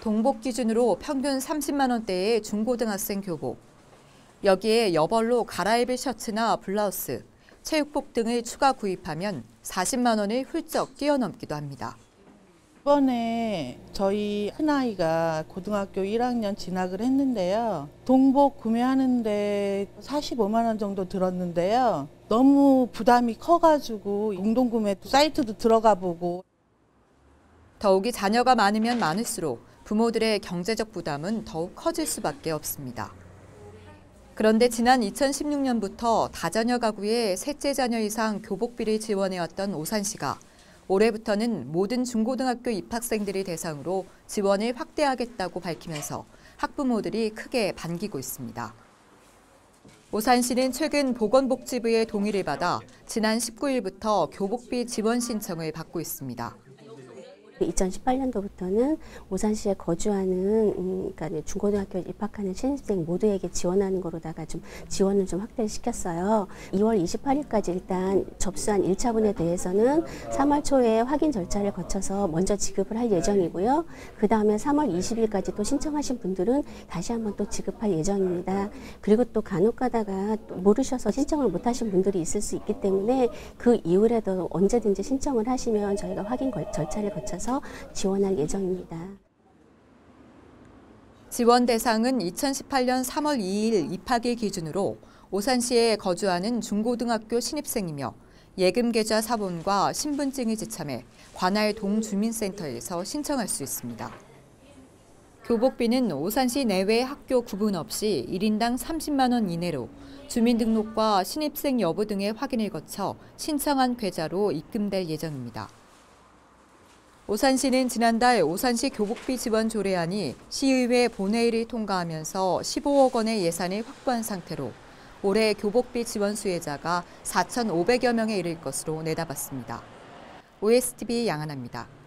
동복 기준으로 평균 30만 원대의 중고등학생 교복. 여기에 여벌로 갈아입을 셔츠나 블라우스, 체육복 등을 추가 구입하면 40만 원을 훌쩍 뛰어넘기도 합니다. 이번에 저희 큰아이가 고등학교 1학년 진학을 했는데요. 동복 구매하는데 45만 원 정도 들었는데요. 너무 부담이 커가지고 공동구매 사이트도 들어가 보고. 더욱이 자녀가 많으면 많을수록 부모들의 경제적 부담은 더욱 커질 수밖에 없습니다. 그런데 지난 2016년부터 다자녀 가구의 셋째 자녀 이상 교복비를 지원해왔던 오산시가 올해부터는 모든 중고등학교 입학생들이 대상으로 지원을 확대하겠다고 밝히면서 학부모들이 크게 반기고 있습니다. 오산시는 최근 보건복지부의 동의를 받아 지난 19일부터 교복비 지원 신청을 받고 있습니다. 2018년도부터는 오산시에 거주하는 그러니까 중고등학교에 입학하는 신입생 모두에게 지원하는 거로다가 좀 지원을 좀 확대시켰어요. 2월 28일까지 일단 접수한 1차분에 대해서는 3월 초에 확인 절차를 거쳐서 먼저 지급을 할 예정이고요. 그 다음에 3월 20일까지 또 신청하신 분들은 다시 한번 또 지급할 예정입니다. 그리고 또 간혹 가다가 모르셔서 신청을 못 하신 분들이 있을 수 있기 때문에 그 이후에도 언제든지 신청을 하시면 저희가 확인 절차를 거쳐서 지원할 예정입니다. 지원 대상은 2018년 3월 2일 입학일 기준으로 오산시에 거주하는 중고등학교 신입생이며 예금 계좌 사본과 신분증을 지참해 관할 동주민센터에서 신청할 수 있습니다. 교복비는 오산시 내외 학교 구분 없이 1인당 30만 원 이내로 주민등록과 신입생 여부 등의 확인을 거쳐 신청한 계좌로 입금될 예정입니다. 오산시는 지난달 오산시 교복비 지원 조례안이 시의회 본회의를 통과하면서 15억 원의 예산을 확보한 상태로 올해 교복비 지원 수혜자가 4,500여 명에 이를 것으로 내다봤습니다. OSTV 양한아입니다.